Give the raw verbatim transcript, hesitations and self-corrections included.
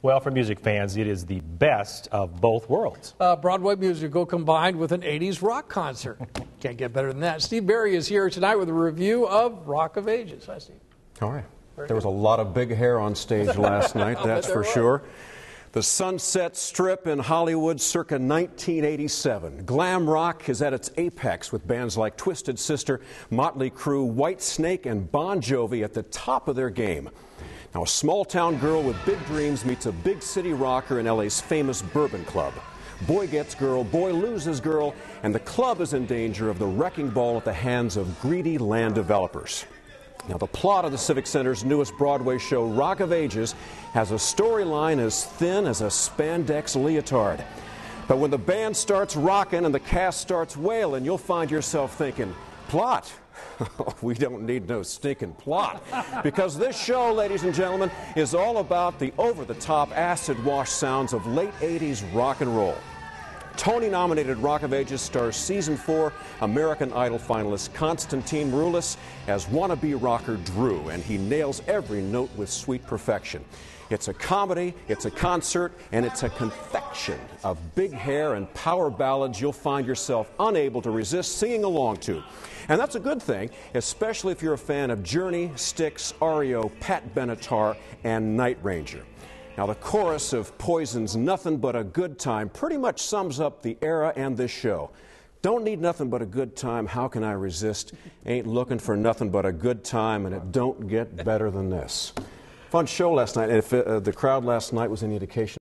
Well, for music fans, it is the best of both worlds. Uh, Broadway musical combined with an eighties rock concert. Can't get better than that. Steve Berry is here tonight with a review of Rock of Ages. Hi, Steve. All right. Very there was good. a lot of big hair on stage last night, that's for was. sure. The Sunset Strip in Hollywood circa nineteen eighty-seven. Glam rock is at its apex with bands like Twisted Sister, Motley Crue, Whitesnake, and Bon Jovi at the top of their game. Now, a small-town girl with big dreams meets a big city rocker in L A's famous Bourbon Club. Boy gets girl, boy loses girl, and the club is in danger of the wrecking ball at the hands of greedy land developers. Now, the plot of the Civic Center's newest Broadway show, Rock of Ages, has a storyline as thin as a spandex leotard. But when the band starts rocking and the cast starts wailing, you'll find yourself thinking, plot? We don't need no stinking plot. Because this show, ladies and gentlemen, is all about the over-the-top acid-wash sounds of late eighties rock and roll. Tony-nominated Rock of Ages stars Season four American Idol finalist Konstantin Maroulis as wannabe rocker Drew, and he nails every note with sweet perfection. It's a comedy, it's a concert, and it's a confection of big hair and power ballads you'll find yourself unable to resist singing along to. And that's a good thing, especially if you're a fan of Journey, Styx, R E O, Pat Benatar, and Night Ranger. Now, the chorus of Poison's Nothing But a Good Time pretty much sums up the era and this show. Don't need nothing but a good time, how can I resist? Ain't looking for nothing but a good time, and it don't get better than this. Fun show last night, and if uh, the crowd last night was any indication